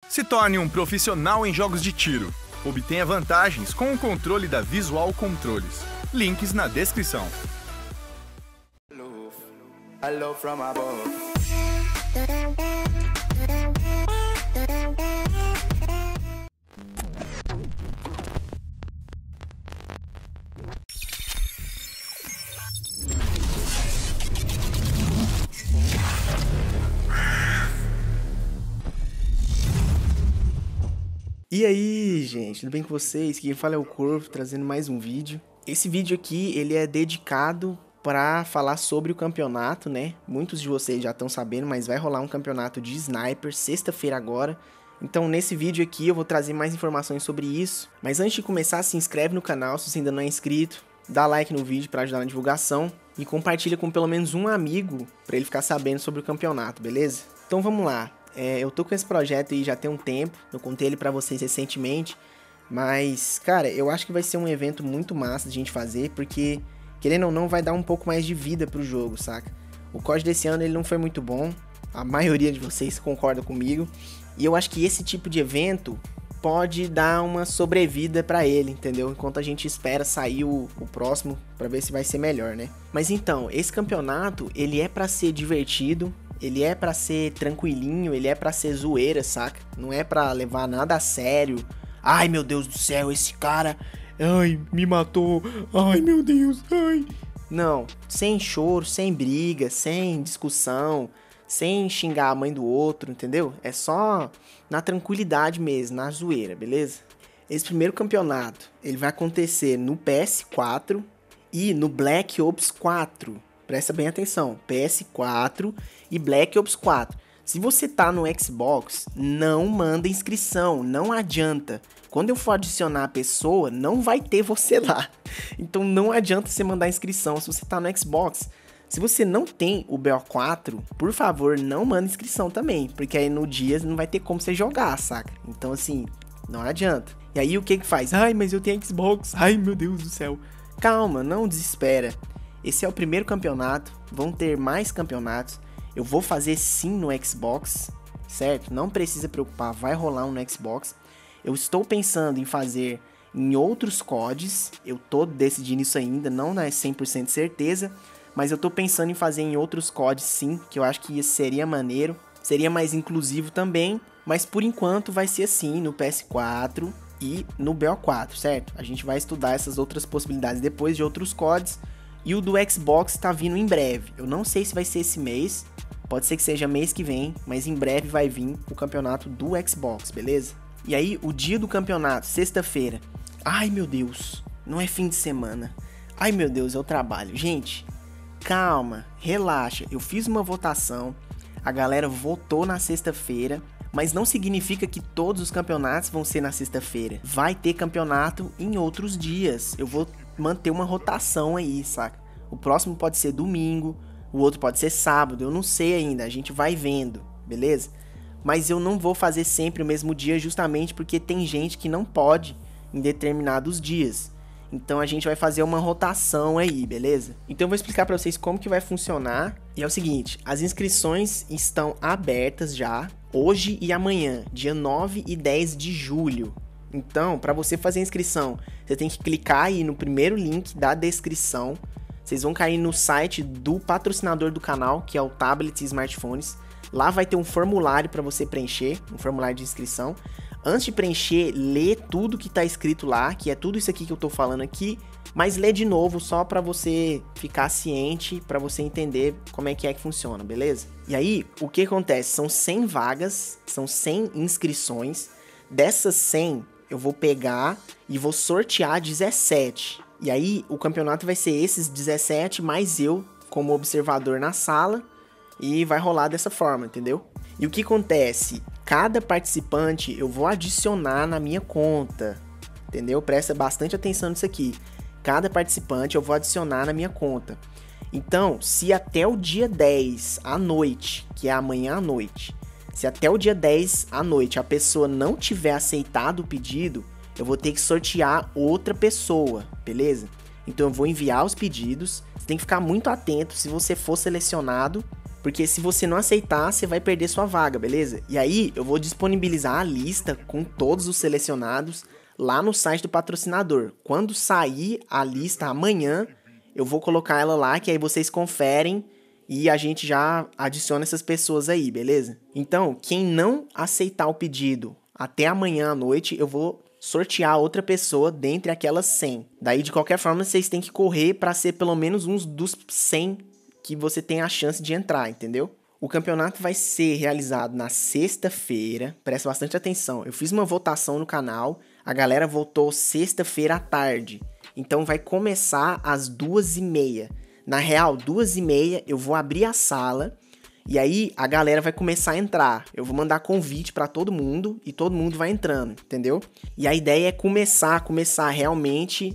Se torne um profissional em jogos de tiro. Obtenha vantagens com o controle da Visual Controles. Links na descrição. Hello from above. E aí, gente, tudo bem com vocês? Quem fala é o Corvo, trazendo mais um vídeo. Esse vídeo aqui, ele é dedicado para falar sobre o campeonato, né? Muitos de vocês já estão sabendo, mas vai rolar um campeonato de Sniper, sexta-feira agora. Então, nesse vídeo aqui, eu vou trazer mais informações sobre isso. Mas antes de começar, se inscreve no canal se você ainda não é inscrito. Dá like no vídeo para ajudar na divulgação. E compartilha com pelo menos um amigo, para ele ficar sabendo sobre o campeonato, beleza? Então, vamos lá. Eu tô com esse projeto aí já tem um tempo, eu contei ele pra vocês recentemente, mas, cara, eu acho que vai ser um evento muito massa de a gente fazer, porque, querendo ou não, vai dar um pouco mais de vida pro jogo, saca? O COD desse ano, ele não foi muito bom, a maioria de vocês concorda comigo, e eu acho que esse tipo de evento pode dar uma sobrevida pra ele, entendeu? Enquanto a gente espera sair o próximo, pra ver se vai ser melhor, né? Mas então, esse campeonato, ele é pra ser divertido, ele é pra ser tranquilinho, ele é pra ser zoeira, saca? Não é pra levar nada a sério. Ai, meu Deus do céu, esse cara... Ai, me matou. Ai, meu Deus, ai. Não, sem choro, sem briga, sem discussão, sem xingar a mãe do outro, entendeu? É só na tranquilidade mesmo, na zoeira, beleza? Esse primeiro campeonato, ele vai acontecer no PS4 e no Black Ops 4. Presta bem atenção, PS4 e Black Ops 4. Se você tá no Xbox, não manda inscrição, não adianta. Quando eu for adicionar a pessoa, não vai ter você lá. Então não adianta você mandar inscrição se você tá no Xbox. Se você não tem o BO4, por favor, não manda inscrição também, porque aí no dia não vai ter como você jogar, saca? Então assim, não adianta. E aí o que que faz? Ai, mas eu tenho Xbox, ai meu Deus do céu. Calma, não desespera. Esse é o primeiro campeonato, vão ter mais campeonatos, eu vou fazer sim no Xbox, certo? Não precisa preocupar, vai rolar um no Xbox. Eu estou pensando em fazer em outros CODs, eu tô decidindo isso ainda, não é 100% certeza, mas eu tô pensando em fazer em outros CODs sim, que eu acho que seria maneiro, seria mais inclusivo também, mas por enquanto vai ser assim no PS4 e no BO4, certo? A gente vai estudar essas outras possibilidades depois de outros CODs. E o do Xbox tá vindo em breve. Eu não sei se vai ser esse mês. Pode ser que seja mês que vem. Mas em breve vai vir o campeonato do Xbox, beleza? E aí, o dia do campeonato, sexta-feira. Ai, meu Deus. Não é fim de semana. Ai, meu Deus, eu trabalho. Gente, calma, relaxa. Eu fiz uma votação. A galera votou na sexta-feira. Mas não significa que todos os campeonatos vão ser na sexta-feira. Vai ter campeonato em outros dias. Eu vou manter uma rotação aí, saca? O próximo pode ser domingo, o outro pode ser sábado, eu não sei ainda, a gente vai vendo, beleza? Mas eu não vou fazer sempre o mesmo dia justamente porque tem gente que não pode em determinados dias. Então a gente vai fazer uma rotação aí, beleza? Então eu vou explicar pra vocês como que vai funcionar. E é o seguinte, as inscrições estão abertas já hoje e amanhã, dia 9 e 10 de julho. Então, para você fazer a inscrição, você tem que clicar aí no primeiro link da descrição. Vocês vão cair no site do patrocinador do canal, que é o Tablet e Smartphones. Lá vai ter um formulário para você preencher, um formulário de inscrição. Antes de preencher, lê tudo que tá escrito lá, que é tudo isso aqui que eu tô falando aqui, mas lê de novo só para você ficar ciente, para você entender como é que funciona, beleza? E aí, o que acontece? São 100 vagas, são 100 inscrições. Dessas 100, eu vou pegar e vou sortear 17. E aí, o campeonato vai ser esses 17, mais eu como observador na sala. E vai rolar dessa forma, entendeu? E o que acontece? Cada participante eu vou adicionar na minha conta, entendeu? Presta bastante atenção nisso aqui. Cada participante eu vou adicionar na minha conta. Então, se até o dia 10 à noite, que é amanhã à noite, se até o dia 10 à noite a pessoa não tiver aceitado o pedido, eu vou ter que sortear outra pessoa, beleza? Então eu vou enviar os pedidos, você tem que ficar muito atento, se você for selecionado, Porque se você não aceitar, você vai perder sua vaga, beleza? E aí, eu vou disponibilizar a lista com todos os selecionados lá no site do patrocinador. Quando sair a lista amanhã, eu vou colocar ela lá, que aí vocês conferem e a gente já adiciona essas pessoas aí, beleza? Então, quem não aceitar o pedido até amanhã à noite, eu vou sortear outra pessoa dentre aquelas 100. Daí, de qualquer forma, vocês têm que correr para ser pelo menos uns dos 100 que você tem a chance de entrar, entendeu? O campeonato vai ser realizado na sexta-feira, presta bastante atenção. Eu fiz uma votação no canal, a galera votou sexta-feira à tarde. Então vai começar às 2h30. Na real, 2h30 eu vou abrir a sala e aí a galera vai começar a entrar. Eu vou mandar convite pra todo mundo e todo mundo vai entrando, entendeu? E a ideia é começar realmente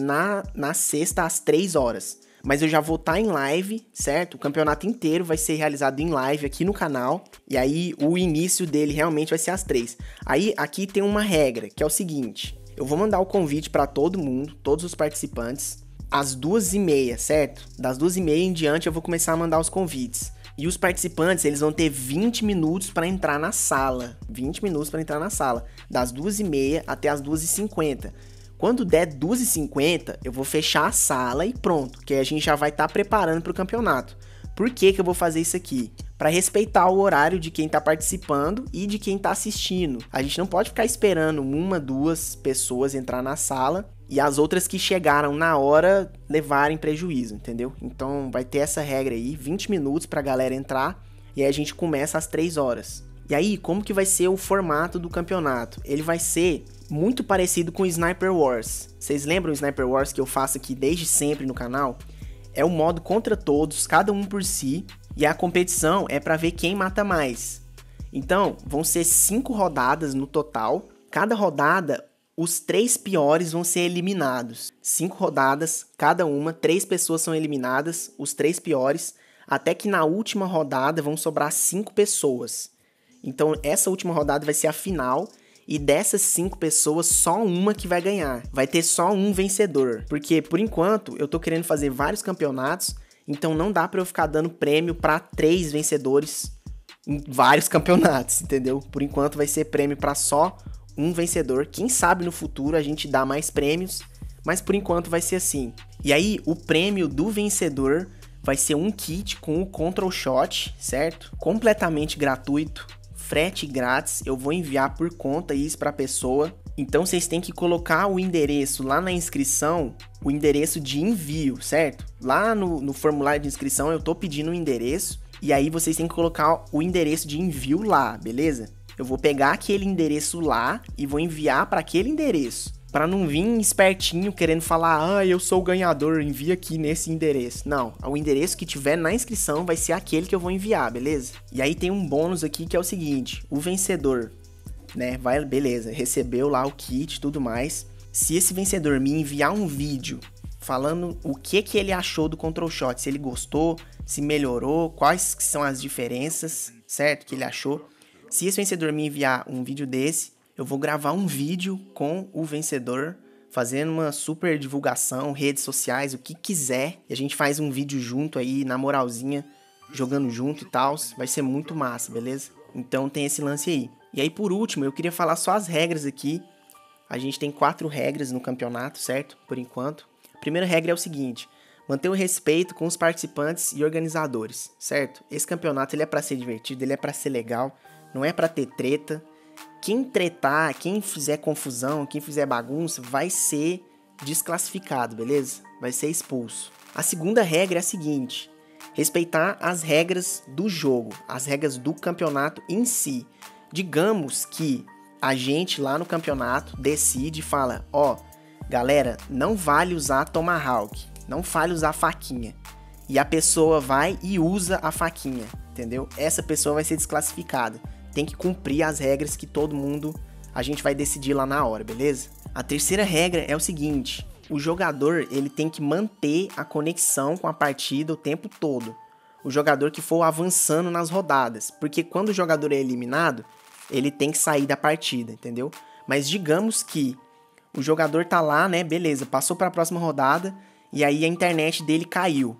na sexta às 3 horas. Mas eu já vou estar em live, certo? O campeonato inteiro vai ser realizado em live aqui no canal. E aí, o início dele realmente vai ser às 3. Aí, aqui tem uma regra, que é o seguinte. Eu vou mandar o convite para todo mundo, todos os participantes, às 2h30, certo? Das 2h30 em diante, eu vou começar a mandar os convites. E os participantes, eles vão ter 20 minutos para entrar na sala. 20 minutos para entrar na sala. Das 2h30 até as 2h50. Quando der 2h50, eu vou fechar a sala e pronto, que a gente já vai estar preparando para o campeonato. Por que que eu vou fazer isso aqui? Para respeitar o horário de quem está participando e de quem está assistindo. A gente não pode ficar esperando 1, 2 pessoas entrar na sala e as outras que chegaram na hora levarem prejuízo, entendeu? Então vai ter essa regra aí, 20 minutos para a galera entrar e aí a gente começa às 3 horas. E aí, como que vai ser o formato do campeonato? Ele vai ser muito parecido com o Sniper Wars. Vocês lembram o Sniper Wars que eu faço aqui desde sempre no canal? É o modo contra todos, cada um por si, e a competição é para ver quem mata mais. Então, vão ser 5 rodadas no total. Cada rodada, os 3 piores vão ser eliminados. 5 rodadas, cada uma, 3 pessoas são eliminadas, os 3 piores, até que na última rodada vão sobrar 5 pessoas. Então, essa última rodada vai ser a final. E dessas 5 pessoas, só uma que vai ganhar. Vai ter só um vencedor. Porque, por enquanto, eu tô querendo fazer vários campeonatos. Então, não dá pra eu ficar dando prêmio pra 3 vencedores em vários campeonatos, entendeu? Por enquanto, vai ser prêmio pra só um vencedor. Quem sabe no futuro a gente dá mais prêmios. Mas, por enquanto, vai ser assim. E aí, o prêmio do vencedor vai ser um kit com o Control Shot, certo? Completamente gratuito. Frete grátis, eu vou enviar por conta isso para a pessoa. Então vocês têm que colocar o endereço lá na inscrição, o endereço de envio, certo? Lá no formulário de inscrição eu tô pedindo o endereço e aí vocês têm que colocar o endereço de envio lá, beleza? Eu vou pegar aquele endereço lá e vou enviar para aquele endereço. Para não vir espertinho querendo falar, eu sou o ganhador, envia aqui nesse endereço. Não, o endereço que tiver na inscrição vai ser aquele que eu vou enviar, beleza? E aí tem um bônus aqui que é o seguinte, o vencedor, né, beleza, recebeu lá o kit e tudo mais. Se esse vencedor me enviar um vídeo falando o que ele achou do Control Shot, se ele gostou, se melhorou, quais são as diferenças, certo, que ele achou. Se esse vencedor me enviar um vídeo desse, eu vou gravar um vídeo com o vencedor, fazendo uma super divulgação, redes sociais, o que quiser. E a gente faz um vídeo junto aí, na moralzinha, jogando junto e tal. Vai ser muito massa, beleza? Então tem esse lance aí. E aí, por último, eu queria falar só as regras aqui. A gente tem 4 regras no campeonato, certo? Por enquanto. A primeira regra é o seguinte: manter o respeito com os participantes e organizadores, certo? Esse campeonato ele é pra ser divertido, ele é pra ser legal, não é pra ter treta. Quem tretar, quem fizer confusão, quem fizer bagunça, vai ser desclassificado, beleza? Vai ser expulso. A segunda regra é a seguinte: respeitar as regras do jogo, as regras do campeonato em si. Digamos que a gente lá no campeonato decide e fala, galera, não vale usar Tomahawk, não vale usar faquinha. E a pessoa vai e usa a faquinha, entendeu? Essa pessoa vai ser desclassificada. Tem que cumprir as regras que todo mundo, a gente vai decidir lá na hora, beleza? A terceira regra é o seguinte: o jogador ele tem que manter a conexão com a partida o tempo todo. O jogador que for avançando nas rodadas, porque quando o jogador é eliminado, ele tem que sair da partida, entendeu? Mas digamos que o jogador tá lá, né, beleza, passou para a próxima rodada e aí a internet dele caiu.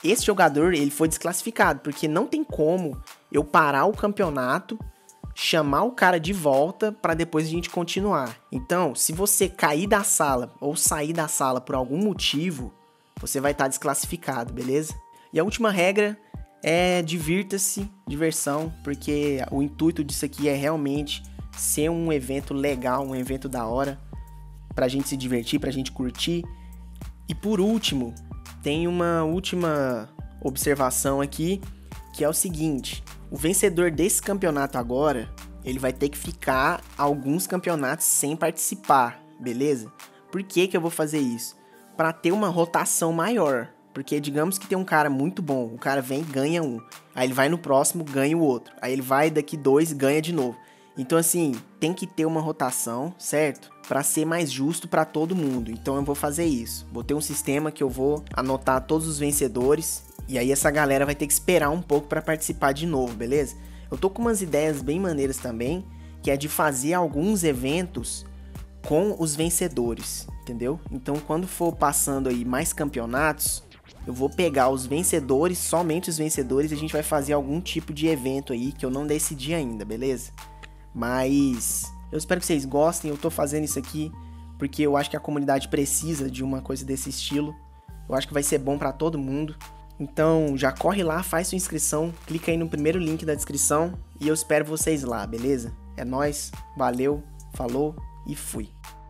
esse jogador, ele foi desclassificado, porque não tem como eu parar o campeonato, chamar o cara de volta pra depois a gente continuar. Então, se você cair da sala ou sair da sala por algum motivo, você vai estar desclassificado, beleza? E a última regra é divirta-se, diversão, porque o intuito disso aqui é realmente ser um evento legal, um evento da hora, pra gente se divertir, pra gente curtir. E por último, tem uma última observação aqui, que é o seguinte: o vencedor desse campeonato agora, ele vai ter que ficar alguns campeonatos sem participar, beleza? Por que que eu vou fazer isso? Para ter uma rotação maior. Porque digamos que tem um cara muito bom, o cara vem e ganha um. Aí ele vai no próximo, ganha o outro. Aí ele vai daqui 2 e ganha de novo. Então assim, tem que ter uma rotação, certo? Para ser mais justo para todo mundo. Então eu vou fazer isso. Vou ter um sistema que eu vou anotar todos os vencedores. E aí essa galera vai ter que esperar um pouco para participar de novo, beleza? Eu tô com umas ideias bem maneiras também, que é de fazer alguns eventos com os vencedores, entendeu? Então quando for passando aí mais campeonatos, eu vou pegar os vencedores, somente os vencedores, e a gente vai fazer algum tipo de evento aí que eu não decidi ainda, beleza? Mas eu espero que vocês gostem. Eu tô fazendo isso aqui porque eu acho que a comunidade precisa de uma coisa desse estilo. Eu acho que vai ser bom pra todo mundo. Então já corre lá, faz sua inscrição, clica aí no primeiro link da descrição e eu espero vocês lá, beleza? É nóis, valeu, falou e fui!